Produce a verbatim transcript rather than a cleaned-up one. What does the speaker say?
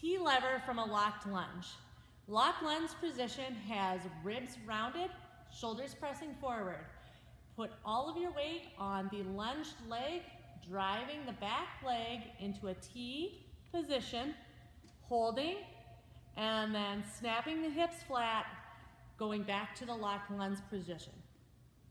T lever from a locked lunge. Locked lunge position has ribs rounded, shoulders pressing forward. Put all of your weight on the lunged leg, driving the back leg into a T position, holding, and then snapping the hips flat, going back to the locked lunge position.